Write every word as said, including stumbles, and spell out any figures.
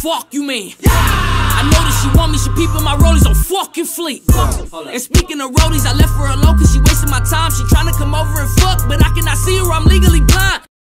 fuck you mean? Yeah! I know that she want me, she peeping my rollies on fucking fleek. And speaking of rollies, I left her alone cause she wasting my time. She tryna come over and fuck, but I cannot see her, I'm legally